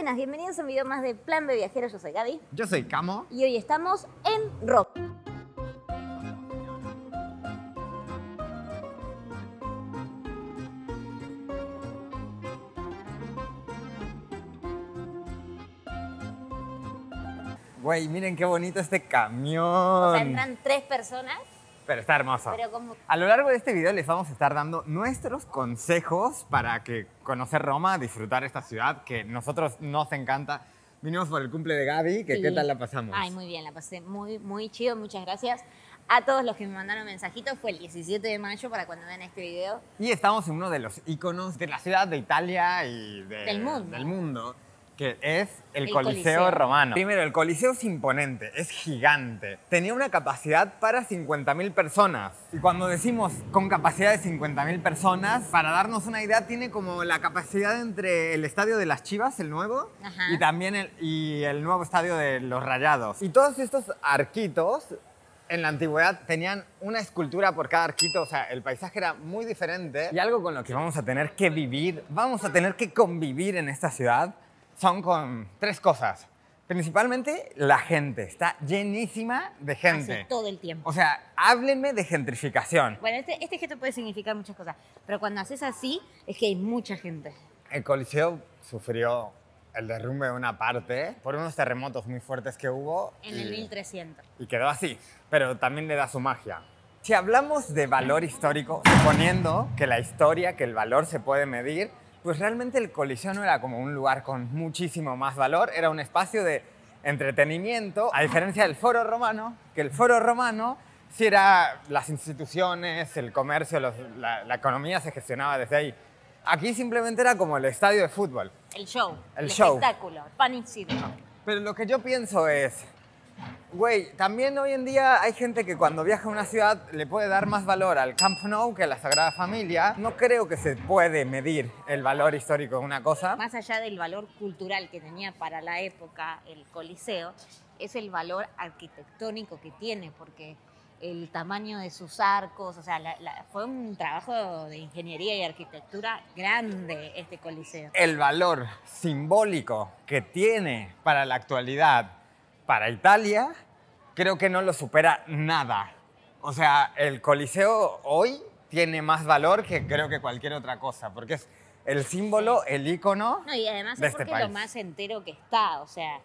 Buenas, bienvenidos a un video más de Plan B Viajero. Yo soy Gaby. Yo soy Camo. Y hoy estamos en Roma. Güey, miren qué bonito este camión. O sea, entran 3 personas. Pero está hermoso. Pero como... A lo largo de este video les vamos a estar dando nuestros consejos para que conocer Roma, disfrutar esta ciudad que nosotros nos encanta. Vinimos por el cumple de Gaby, que Sí. ¿qué tal la pasamos? Ay, muy bien, la pasé muy chido. Muchas gracias a todos los que me mandaron mensajitos. Fue el 17 de mayo para cuando vean este video. Y estamos en uno de los íconos de la ciudad, de Italia y Del mundo. Que es el El Coliseo Coliseo. Romano. Primero, el Coliseo es imponente, es gigante. Tenía una capacidad para 50.000 personas. Y cuando decimos con capacidad de 50.000 personas, para darnos una idea, tiene como la capacidad entre el estadio de las Chivas, el nuevo, Ajá. y también el nuevo estadio de los Rayados. Y todos estos arquitos en la antigüedad tenían una escultura por cada arquito, o sea, el paisaje era muy diferente. Y algo con lo que vamos a tener que vivir, vamos a tener que convivir en esta ciudad, son con 3 cosas. Principalmente la gente, está llenísima de gente. Así, todo el tiempo. O sea, háblenme de gentrificación. Bueno, este gesto puede significar muchas cosas, pero cuando haces así es que hay mucha gente. El Coliseo sufrió el derrumbe de una parte por unos terremotos muy fuertes que hubo. En el 1300. Y quedó así, pero también le da su magia. Si hablamos de valor histórico, suponiendo que la historia, que el valor se puede medir, pues realmente el Coliseo no era como un lugar con muchísimo más valor, era un espacio de entretenimiento, a diferencia del Foro Romano, que el Foro Romano sí era las instituciones, el comercio, la economía se gestionaba desde ahí. Aquí simplemente era como el estadio de fútbol. El show. El show. Espectáculo. Pan y circo. Pero lo que yo pienso es, güey, también hoy en día hay gente que cuando viaja a una ciudad le puede dar más valor al Camp Nou que a la Sagrada Familia. No creo que se puede medir el valor histórico de una cosa. Más allá del valor cultural que tenía para la época el Coliseo, es el valor arquitectónico que tiene, porque el tamaño de sus arcos, o sea, fue un trabajo de ingeniería y arquitectura grande este Coliseo. El valor simbólico que tiene para la actualidad, para Italia, creo que no lo supera nada. O sea, el Coliseo hoy tiene más valor que creo que cualquier otra cosa, porque es el símbolo, el ícono No, y además de es este porque es país. lo más entero que está, o sea,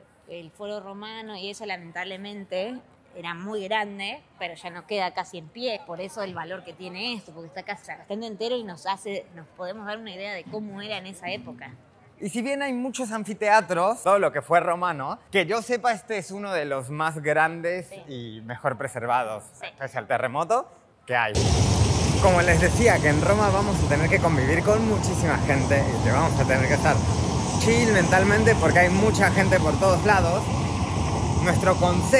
el Foro Romano y eso lamentablemente era muy grande, pero ya no queda casi en pie, por eso el valor que tiene esto, porque está casi bastante entero y nos podemos dar una idea de cómo era en esa época. Y si bien hay muchos anfiteatros, todo lo que fue romano, que yo sepa este es uno de los más grandes Sí. y mejor preservados, Sí. pese al terremoto, que hay. Como les decía, que en Roma vamos a tener que convivir con muchísima gente y que vamos a tener que estar chill mentalmente porque hay mucha gente por todos lados. Nuestro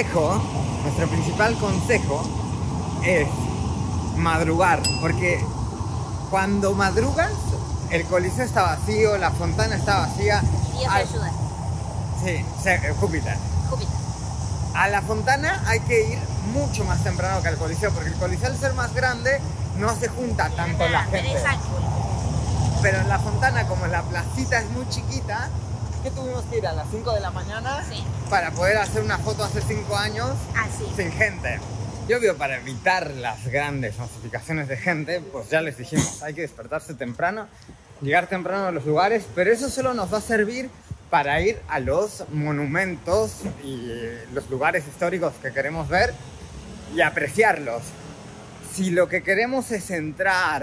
principal consejo es madrugar, porque cuando madrugas el Coliseo está vacío, la fontana está vacía. Dios te ayuda. Sí, Júpiter. Júpiter. A la fontana hay que ir mucho más temprano que al Coliseo, porque el Coliseo, al ser más grande, no se junta tanto la gente. Tenés ángulo. Pero en la fontana, como la placita es muy chiquita, ¿qué tuvimos que ir a las 5 de la mañana? Sí. Para poder hacer una foto hace 5 años Así. sin gente. Y obvio, para evitar las grandes masificaciones de gente, pues ya les dijimos, hay que despertarse temprano, llegar temprano a los lugares, pero eso solo nos va a servir para ir a los monumentos y los lugares históricos que queremos ver y apreciarlos. Si lo que queremos es entrar,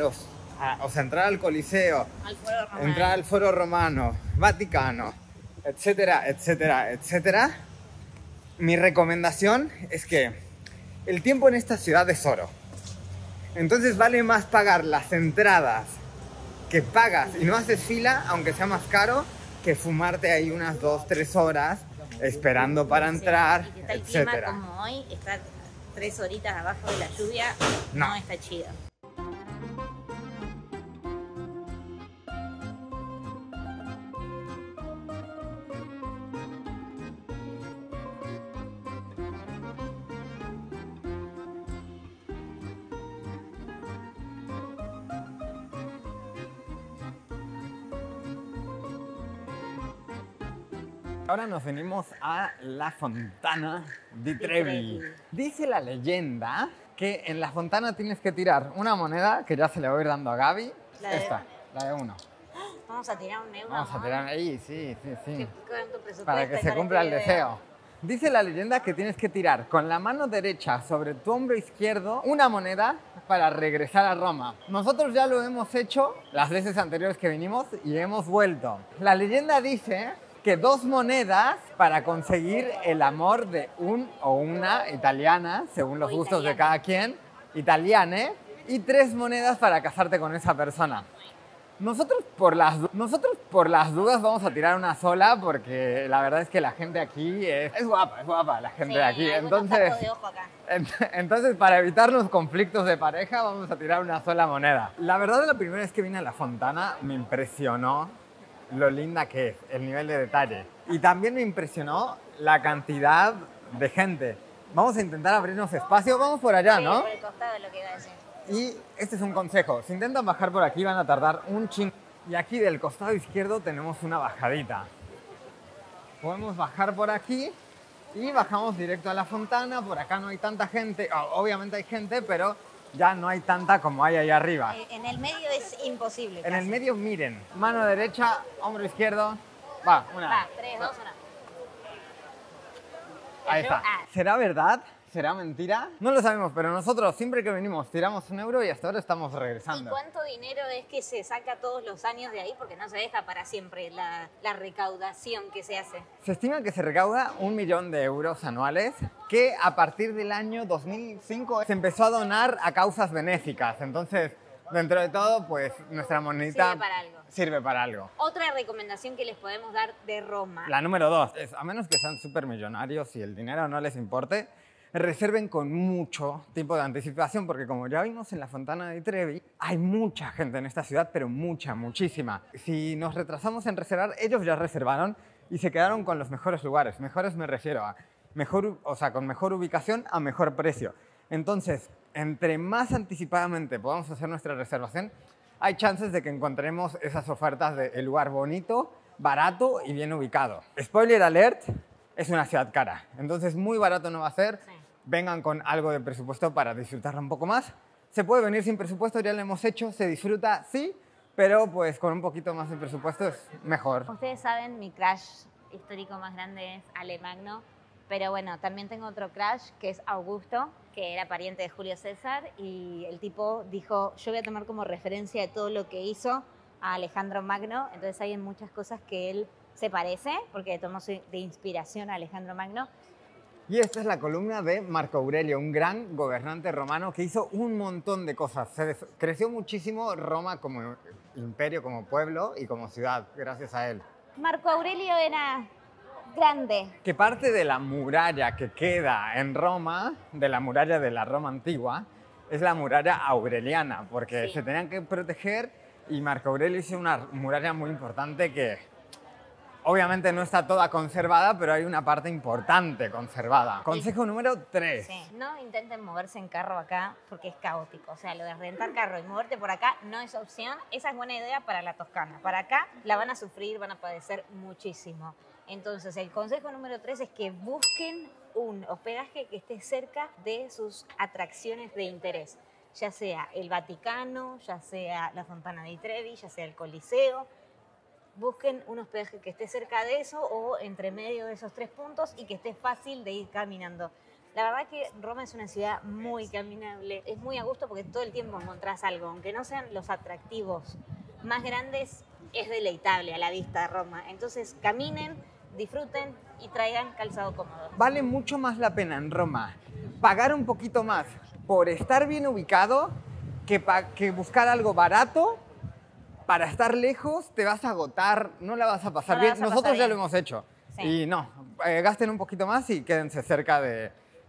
entrar al Coliseo, Al Foro Romano. entrar al Foro Romano, Vaticano, etcétera, etcétera, etcétera, mi recomendación es que el tiempo en esta ciudad es oro. Entonces vale más pagar las entradas que pagas y no haces fila, aunque sea más caro, que fumarte ahí unas 2-3 horas esperando para entrar, Y que está el clima etcétera. como hoy, estar 3 horitas abajo de la lluvia, no, No. está chido. Ahora nos venimos a la Fontana di Trevi. Dice la leyenda que en la fontana tienes que tirar una moneda, que ya se le va a ir dando a Gaby. Esta, la de 1. Vamos a tirar un euro. Vamos a tirar ahí, sí. ¿Cuánto presupuesto Para que hay se para cumpla el este video? deseo. Dice la leyenda que tienes que tirar con la mano derecha sobre tu hombro izquierdo una moneda para regresar a Roma. Nosotros ya lo hemos hecho las veces anteriores que vinimos y hemos vuelto. La leyenda dice que 2 monedas para conseguir el amor de un o una italiana, según los gustos de cada quien, italiane, y 3 monedas para casarte con esa persona. Nosotros por las dudas vamos a tirar una sola porque la verdad es que la gente aquí es guapa la gente de aquí. Entonces, para evitarnos conflictos de pareja, vamos a tirar una sola moneda. La verdad, la primera vez que vine a la Fontana me impresionó lo linda que es, el nivel de detalle. Y también me impresionó la cantidad de gente. Vamos a intentar abrirnos espacio. Vamos por allá, ¿no? Por el costado de lo que iba a decir. Y este es un consejo. Si intentan bajar por aquí, van a tardar un chingo. Y aquí del costado izquierdo tenemos una bajadita. Podemos bajar por aquí y bajamos directo a la fontana. Por acá no hay tanta gente. Obviamente hay gente, pero ya no hay tanta como hay ahí arriba. En el medio es imposible. En el medio, miren. Mano derecha, hombro izquierdo. Va, una. Va, 3, 2, 1. Ahí está. ¿Será verdad? ¿Será mentira? No lo sabemos, pero nosotros siempre que venimos tiramos un euro y hasta ahora estamos regresando. ¿Y cuánto dinero es que se saca todos los años de ahí? Porque no se deja para siempre la recaudación que se hace. Se estima que se recauda 1 millón de euros anuales, que a partir del año 2005 se empezó a donar a causas benéficas. Entonces, dentro de todo, pues nuestra monedita sirve para algo. Otra recomendación que les podemos dar de Roma. La número 2 es, a menos que sean súper millonarios y el dinero no les importe, reserven con mucho tiempo de anticipación, porque como ya vimos en la Fontana di Trevi, hay mucha gente en esta ciudad, pero muchísima. Si nos retrasamos en reservar, ellos ya reservaron y se quedaron con los mejores lugares. Mejores me refiero a con mejor ubicación a mejor precio. Entonces, entre más anticipadamente podamos hacer nuestra reservación, hay chances de que encontremos esas ofertas de el lugar bonito, barato y bien ubicado. Spoiler alert, es una ciudad cara, entonces muy barato no va a ser. Sí. Vengan con algo de presupuesto para disfrutarla un poco más. Se puede venir sin presupuesto, ya lo hemos hecho, se disfruta, sí, pero pues con un poquito más de presupuesto es mejor. Ustedes saben, mi crush histórico más grande es Alemagno, pero bueno, también tengo otro crush que es Augusto, que era pariente de Julio César, y el tipo dijo, yo voy a tomar como referencia de todo lo que hizo a Alejandro Magno, entonces hay muchas cosas que él se parece, porque tomó de inspiración a Alejandro Magno. Y esta es la columna de Marco Aurelio, un gran gobernante romano que hizo un montón de cosas. Creció muchísimo Roma como imperio, como pueblo y como ciudad, gracias a él. Marco Aurelio era grande. Que parte de la muralla que queda en Roma, de la muralla de la Roma antigua, es la muralla aureliana, porque se tenían que proteger y Marco Aurelio hizo una muralla muy importante que obviamente no está toda conservada, pero hay una parte importante conservada. Consejo número 3. Sí, no intenten moverse en carro acá porque es caótico. O sea, lo de rentar carro y moverte por acá no es opción. Esa es buena idea para la Toscana. Para acá la van a sufrir, van a padecer muchísimo. Entonces, el consejo número 3 es que busquen un hospedaje que esté cerca de sus atracciones de interés. Ya sea el Vaticano, ya sea la Fontana di Trevi, ya sea el Coliseo. Busquen un hospedaje que esté cerca de eso o entre medio de esos 3 puntos y que esté fácil de ir caminando. La verdad que Roma es una ciudad muy caminable, es muy a gusto porque todo el tiempo encontrás algo, aunque no sean los atractivos más grandes, es deleitable a la vista de Roma. Entonces caminen, disfruten y traigan calzado cómodo. Vale mucho más la pena en Roma pagar un poquito más por estar bien ubicado que buscar algo barato. Para estar lejos te vas a agotar, no la vas a pasar bien. Nosotros ya lo hemos hecho. Sí. Y no, gasten un poquito más y quédense cerca de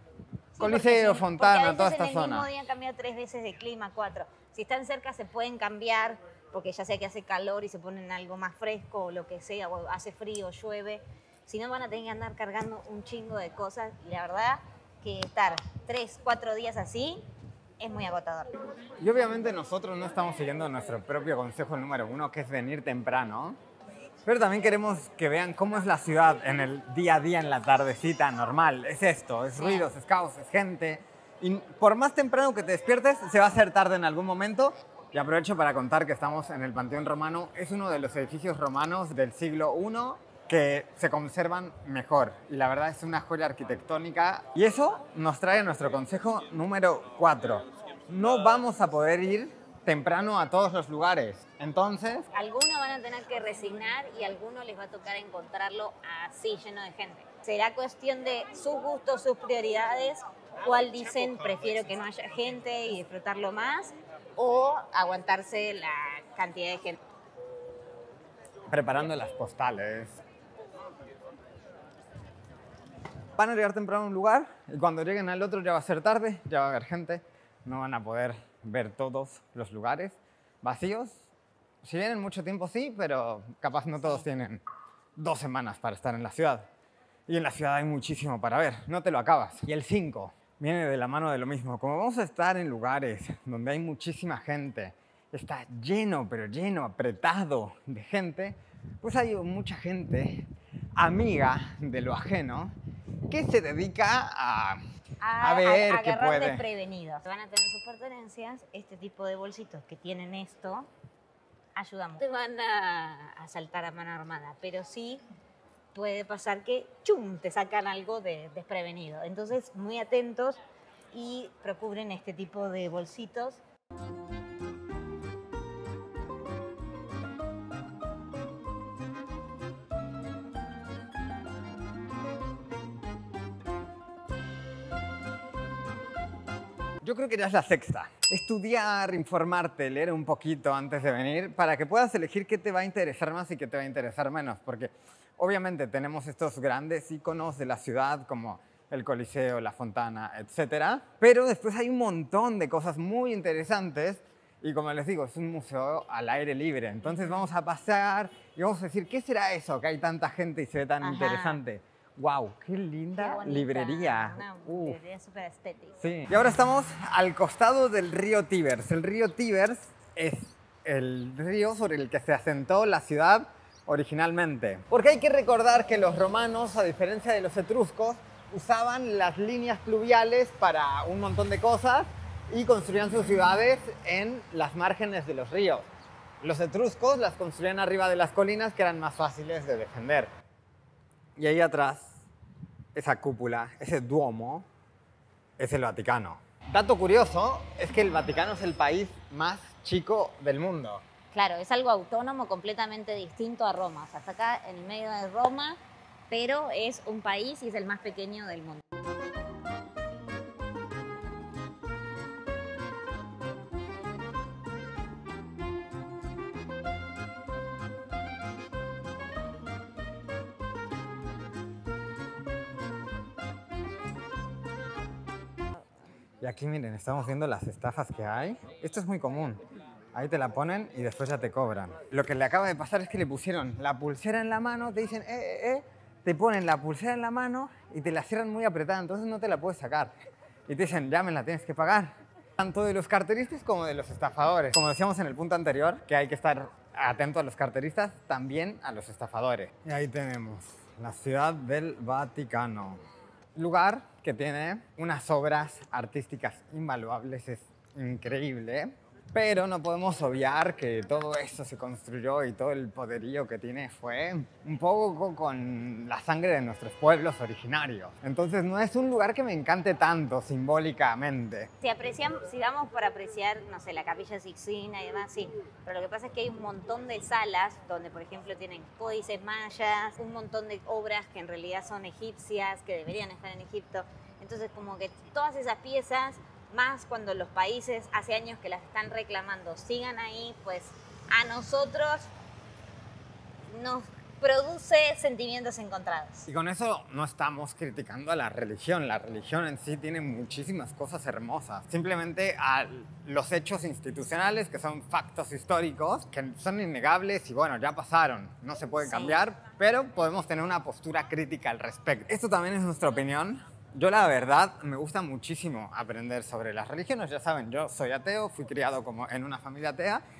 Coliseo, Fontana, toda esta zona. En el mismo día cambia 3 veces de clima, 4. Si están cerca se pueden cambiar, porque ya sea que hace calor y se ponen algo más fresco o lo que sea, o hace frío, llueve. Si no van a tener que andar cargando un chingo de cosas. Y la verdad que estar 3, 4 días así es muy agotador. Y obviamente nosotros no estamos siguiendo nuestro propio consejo número 1, que es venir temprano. Pero también queremos que vean cómo es la ciudad en el día a día, en la tardecita normal. Es esto, es ruidos, es caos, es gente. Y por más temprano que te despiertes, se va a hacer tarde en algún momento. Y aprovecho para contar que estamos en el Panteón Romano. Es uno de los edificios romanos del siglo I que se conservan mejor. Y la verdad es una joya arquitectónica. Y eso nos trae a nuestro consejo número 4. No vamos a poder ir temprano a todos los lugares. Entonces, Algunos van a tener que resignar y a algunos les va a tocar encontrarlo así, lleno de gente. Será cuestión de sus gustos, sus prioridades, cuál dicen prefiero que no haya gente y disfrutarlo más, o aguantarse la cantidad de gente. preparando las postales. Van a llegar temprano a un lugar y cuando lleguen al otro ya va a ser tarde, ya va a haber gente. No van a poder ver todos los lugares vacíos. Si vienen mucho tiempo sí, pero capaz no todos tienen 2 semanas para estar en la ciudad. Y en la ciudad hay muchísimo para ver, no te lo acabas. Y el 5 viene de la mano de lo mismo. Como vamos a estar en lugares donde hay muchísima gente, está lleno, pero lleno, apretado de gente, pues hay mucha gente amiga de lo ajeno que se dedica a ver qué agarrar puede. desprevenidos. Van a tener sus pertenencias, este tipo de bolsitos que tienen esto, ayudamos. Te van a saltar a mano armada, pero sí puede pasar que ¡chum!, te sacan algo de desprevenido. Entonces, muy atentos y procuren este tipo de bolsitos. Yo creo que ya es la sexta. Estudiar, informarte, leer un poquito antes de venir para que puedas elegir qué te va a interesar más y qué te va a interesar menos. Porque obviamente tenemos estos grandes iconos de la ciudad como el Coliseo, la Fontana, etc. Pero después hay un montón de cosas muy interesantes y como les digo, es un museo al aire libre. Entonces vamos a pasear y vamos a decir, ¿qué será eso que hay tanta gente y se ve tan interesante? ¡Wow! ¡Qué linda Qué bonita, librería! Una Uf. librería súper estética. Sí. Y ahora estamos al costado del río Tíber. El río Tíber es el río sobre el que se asentó la ciudad originalmente. Porque hay que recordar que los romanos, a diferencia de los etruscos, usaban las líneas pluviales para un montón de cosas y construían sus ciudades en las márgenes de los ríos. Los etruscos las construían arriba de las colinas que eran más fáciles de defender. Y ahí atrás, esa cúpula, ese duomo, es el Vaticano. Dato curioso es que el Vaticano es el país más chico del mundo. Claro, es algo autónomo, completamente distinto a Roma. O sea, está acá en el medio de Roma, pero es un país y es el más pequeño del mundo. Y aquí miren, estamos viendo las estafas que hay. Esto es muy común. Ahí te la ponen y después ya te cobran. Lo que le acaba de pasar es que le pusieron la pulsera en la mano, te dicen, te ponen la pulsera en la mano y te la cierran muy apretada, entonces no te la puedes sacar. Y te dicen, ya me la tienes que pagar. Tanto de los carteristas como de los estafadores. Como decíamos en el punto anterior, que hay que estar atento a los carteristas, también a los estafadores. Y ahí tenemos la ciudad del Vaticano. Lugar que tiene unas obras artísticas invaluables, es increíble, pero no podemos obviar que todo eso se construyó y todo el poderío que tiene fue un poco con la sangre de nuestros pueblos originarios. Entonces no es un lugar que me encante tanto simbólicamente. Si vamos por apreciar, no sé, la Capilla Sixtina y demás, sí. Pero lo que pasa es que hay un montón de salas donde, por ejemplo, tienen códices mayas, un montón de obras que en realidad son egipcias, que deberían estar en Egipto. Entonces, como que todas esas piezas, más cuando los países hace años que las están reclamando sigan ahí, pues a nosotros nos produce sentimientos encontrados. Y con eso no estamos criticando a la religión. La religión en sí tiene muchísimas cosas hermosas. Simplemente a los hechos institucionales, que son factos históricos, que son innegables y bueno, ya pasaron. No se puede cambiar, pero podemos tener una postura crítica al respecto. Esto también es nuestra opinión. Yo la verdad me gusta muchísimo aprender sobre las religiones. Ya saben, yo soy ateo, fui criado como en una familia atea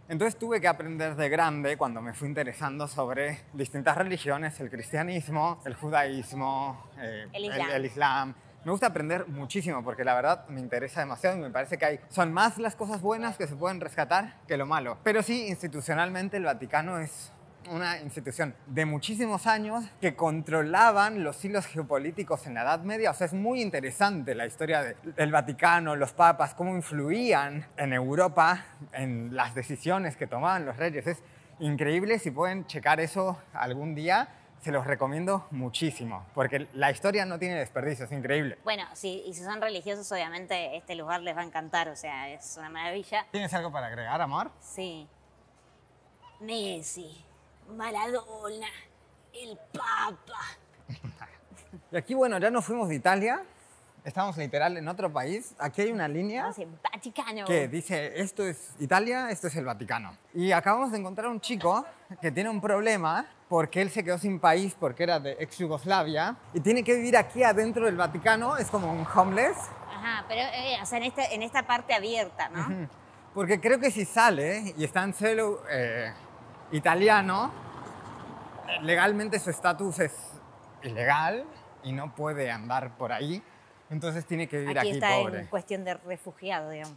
Entonces tuve que aprender de grande cuando me fui interesando sobre distintas religiones, el cristianismo, el judaísmo, el islam. Me gusta aprender muchísimo porque la verdad me interesa demasiado y me parece que son más las cosas buenas que se pueden rescatar que lo malo. Pero sí, institucionalmente el Vaticano es una institución de muchísimos años que controlaban los hilos geopolíticos en la Edad Media. O sea, es muy interesante la historia del Vaticano, los papas, cómo influían en Europa, en las decisiones que tomaban los reyes. Es increíble, si pueden checar eso algún día, se los recomiendo muchísimo, porque la historia no tiene desperdicio, es increíble. Bueno, sí, y si son religiosos, obviamente este lugar les va a encantar, o sea, es una maravilla. ¿Tienes algo para agregar, amor? Sí. Messi, Maradona, el Papa. Y aquí, bueno, ya nos fuimos de Italia, estamos literal en otro país. Aquí hay una línea Vaticano. Que dice, esto es Italia, esto es el Vaticano. Y acabamos de encontrar un chico que tiene un problema porque él se quedó sin país porque era de ex Yugoslavia y tiene que vivir aquí adentro del Vaticano, es como un homeless. Ajá, pero o sea, en esta parte abierta, ¿no? Porque creo que si sale y está en suelo italiano, legalmente su estatus es ilegal y no puede andar por ahí. Entonces tiene que vivir aquí, está pobre. En cuestión de refugiado, digamos.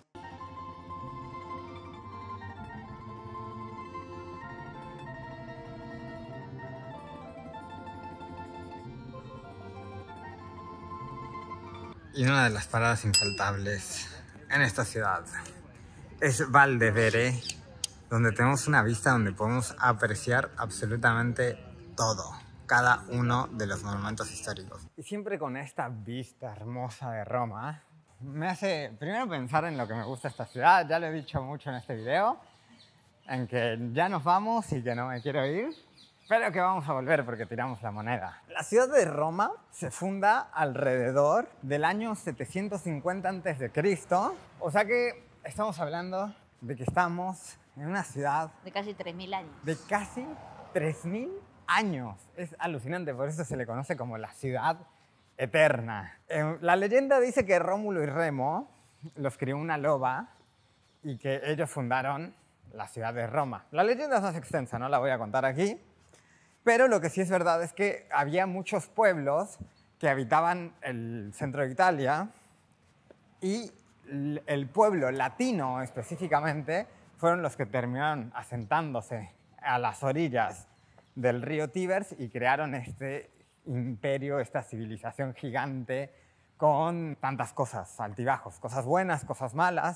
Y una de las paradas infaltables en esta ciudad es Valdevere, donde tenemos una vista donde podemos apreciar absolutamente todo, cada uno de los monumentos históricos. Y siempre con esta vista hermosa de Roma, me hace primero pensar en lo que me gusta esta ciudad. Ya lo he dicho mucho en este video, en que ya nos vamos y que no me quiero ir, pero que vamos a volver porque tiramos la moneda. La ciudad de Roma se funda alrededor del año 750 a.C., o sea que estamos hablando de que estamos en una ciudad... De casi 3.000 años. De casi 3.000 años. Es alucinante, por eso se le conoce como la ciudad eterna. La leyenda dice que Rómulo y Remo los crió una loba y que ellos fundaron la ciudad de Roma. La leyenda es más extensa, no la voy a contar aquí, pero lo que sí es verdad es que había muchos pueblos que habitaban el centro de Italia y el pueblo latino específicamente fueron los que terminaron asentándose a las orillas del río Tíber y crearon este imperio, esta civilización gigante con tantas cosas, altibajos, cosas buenas, cosas malas.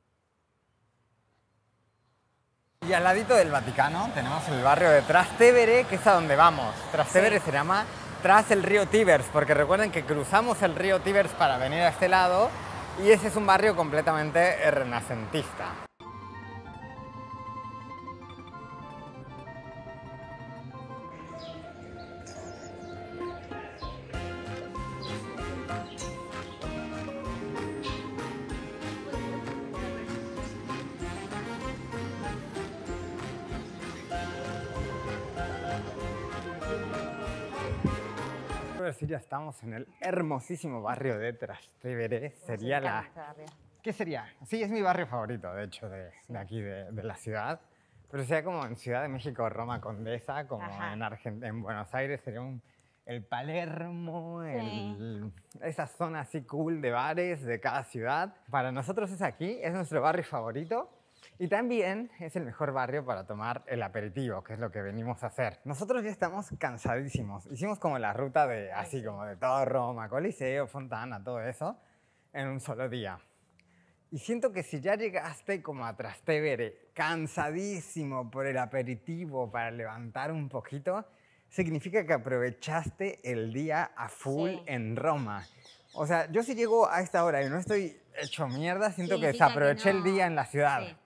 Y al ladito del Vaticano tenemos el barrio de Trastevere, que es a donde vamos. Trastevere se llama tras el río Tíber, porque recuerden que cruzamos el río Tíber para venir a este lado y ese es un barrio completamente renacentista. A ver si ya estamos en el hermosísimo barrio de Trastevere. Sería la... ¿Qué sería? Sí, es mi barrio favorito, de hecho, de aquí, de la ciudad. Pero sería como en Ciudad de México, Roma Condesa, como en Buenos Aires sería el Palermo, esa zona así cool de bares de cada ciudad. Para nosotros es aquí, es nuestro barrio favorito. Y también es el mejor barrio para tomar el aperitivo, que es lo que venimos a hacer. Nosotros ya estamos cansadísimos. Hicimos como la ruta de así como de todo Roma, Coliseo, Fontana, todo eso, en un solo día. Y siento que si ya llegaste como a Trastevere cansadísimo por el aperitivo para levantar un poquito, significa que aprovechaste el día a full en Roma. O sea, yo si llego a esta hora y no estoy hecho mierda, siento que desaproveché el día en la ciudad. Sí.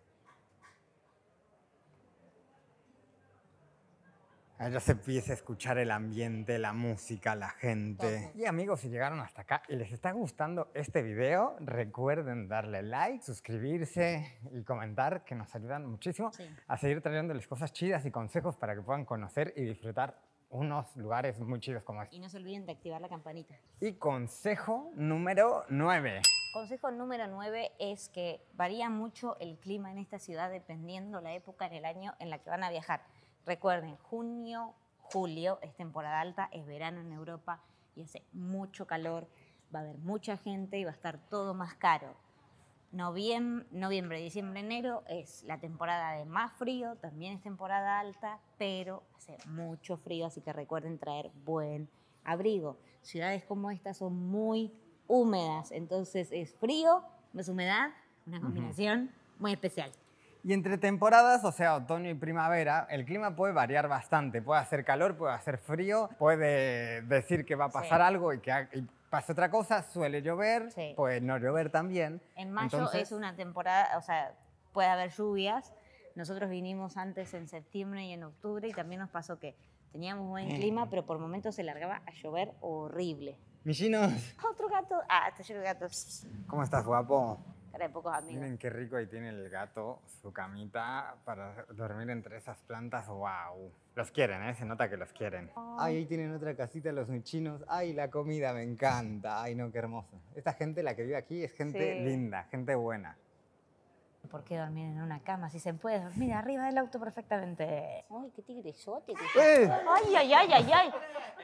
Ya se empieza a escuchar el ambiente, la música, la gente. Y amigos, si llegaron hasta acá y les está gustando este video, recuerden darle like, suscribirse y comentar, que nos ayudan muchísimo a seguir trayéndoles cosas chidas y consejos para que puedan conocer y disfrutar unos lugares muy chidos como este. Y no se olviden de activar la campanita. Y consejo número 9. Consejo número 9 es que varía mucho el clima en esta ciudad dependiendo la época en el año en la que van a viajar. Recuerden, junio, julio es temporada alta, es verano en Europa y hace mucho calor, va a haber mucha gente y va a estar todo más caro. Noviembre, diciembre, enero es la temporada de más frío, también es temporada alta, pero hace mucho frío, así que recuerden traer buen abrigo. Ciudades como esta son muy húmedas, entonces es frío más humedad, una combinación muy especial. Y entre temporadas, o sea, otoño y primavera, el clima puede variar bastante. Puede hacer calor, puede hacer frío, puede decir que va a pasar algo y pasa otra cosa, suele llover, puede no llover también. En mayo es una temporada, o sea, puede haber lluvias. Nosotros vinimos antes en septiembre y en octubre y también nos pasó que teníamos buen clima, pero por momentos se largaba a llover horrible. Michinos. Otro gato. Ah, está lleno de gatos. ¿Cómo estás, guapo? Cara de pocos amigos. Miren qué rico ahí tiene el gato, su camita para dormir entre esas plantas. ¡Wow! Los quieren, ¿eh? Se nota que los quieren. Ay, ahí tienen otra casita los michinos. Ay, la comida me encanta. Ay, no, qué hermoso. Esta gente, la que vive aquí, es gente linda, gente buena. ¿Por qué dormir en una cama si se puede dormir arriba del auto perfectamente? Ay, qué tigresote. Ay, ay, ay, ay, ay.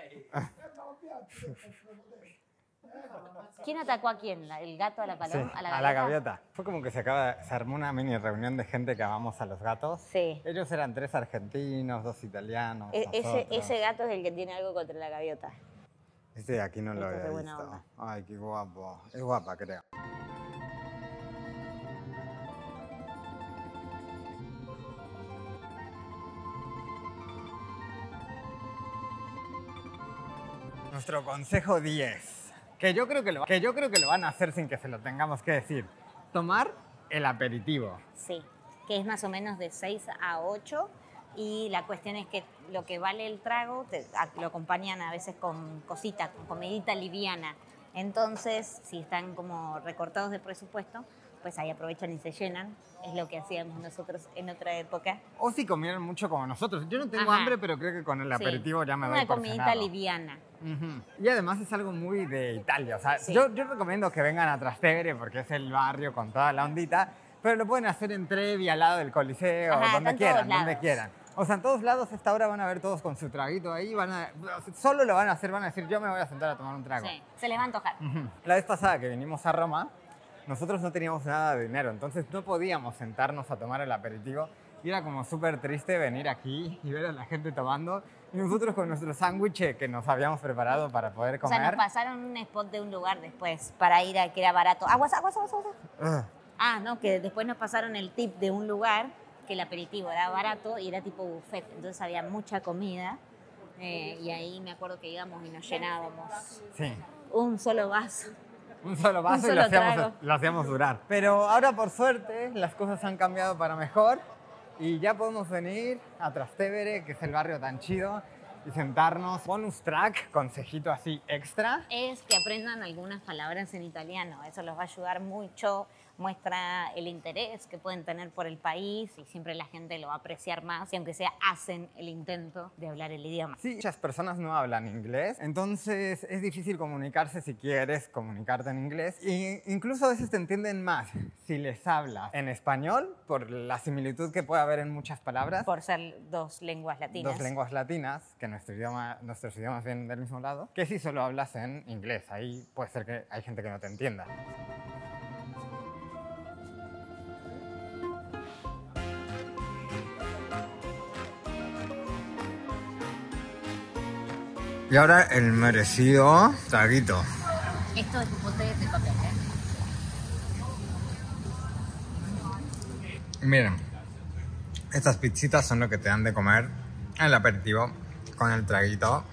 ¿Quién atacó a quién? ¿El gato a la paloma? Sí, a la gaviota. Fue como que se armó una mini reunión de gente que amamos a los gatos. Sí. Ellos eran 3 argentinos, 2 italianos. Ese gato es el que tiene algo contra la gaviota. Este de aquí no lo Este es de he buena visto. onda. Ay, qué guapo. Es guapa, creo. Nuestro consejo 10, que yo creo que lo van a hacer sin que se lo tengamos que decir. Tomar el aperitivo. Sí, que es más o menos de 6 a 8 y la cuestión es que lo que vale el trago lo acompañan a veces con cositas, con comidita liviana. Entonces, si están como recortados de presupuesto, pues ahí aprovechan y se llenan. Es lo que hacíamos nosotros en otra época. O si comieron mucho como nosotros. Yo no tengo hambre, pero creo que con el aperitivo ya me doy por comidita cenado. liviana. Y además es algo muy de Italia. O sea, yo recomiendo que vengan a Trastevere porque es el barrio con toda la ondita, pero lo pueden hacer en Trevi, al lado del Coliseo, donde quieran. O sea, en todos lados a esta hora van a ver todos con su traguito ahí, solo lo van a hacer, van a decir, yo me voy a sentar a tomar un trago. Sí, se les va a antojar. La vez pasada que vinimos a Roma, nosotros no teníamos nada de dinero, entonces no podíamos sentarnos a tomar el aperitivo. Y era como súper triste venir aquí y ver a la gente tomando. Y nosotros con nuestro sándwich que nos habíamos preparado para poder comer. O sea, nos pasaron un spot de un lugar después para ir a que era barato. Aguas. No, que después nos pasaron el tip de un lugar que el aperitivo era barato y era tipo buffet. Entonces había mucha comida y ahí me acuerdo que íbamos y nos llenábamos. Sí. Un solo vaso. Un solo vaso y lo hacíamos durar. Pero ahora, por suerte, las cosas han cambiado para mejor y ya podemos venir a Trastevere, que es el barrio tan chido, y sentarnos. Bonus track, consejito así extra. Es que aprendan algunas palabras en italiano. Eso los va a ayudar mucho. Muestra el interés que pueden tener por el país y siempre la gente lo va a apreciar más y aunque sea hacen el intento de hablar el idioma. Sí, muchas personas no hablan inglés, entonces es difícil comunicarse si quieres comunicarte en inglés e incluso a veces te entienden más si les hablas en español por la similitud que puede haber en muchas palabras. Por ser dos lenguas latinas. Dos lenguas latinas, que nuestros idiomas vienen del mismo lado, que si solo hablas en inglés. Ahí puede ser que hay gente que no te entienda. Y ahora el merecido traguito. Esto es popote de papel, Miren, estas pizzitas son lo que te dan de comer en el aperitivo con el traguito.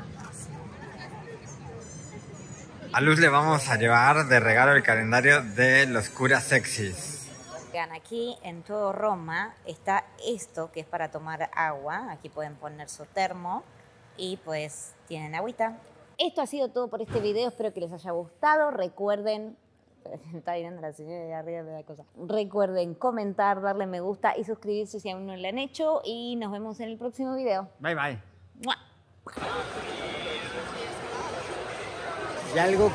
A Luz le vamos a llevar de regalo el calendario de los curas sexys. Aquí en todo Roma está esto que es para tomar agua. Aquí pueden poner su termo. Y pues tienen agüita. Esto ha sido todo por este video. Espero que les haya gustado. Recuerden... Está mirando la señora de arriba de la cosa. Recuerden comentar, darle me gusta y suscribirse si aún no lo han hecho. Y nos vemos en el próximo video. Bye, bye. ¡Mua! Y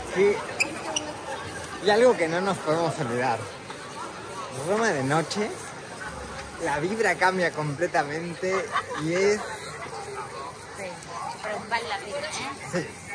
algo que no nos podemos olvidar. Roma de noche, la vibra cambia completamente y es... Sí, pero vale la pena, ¿eh? Sí.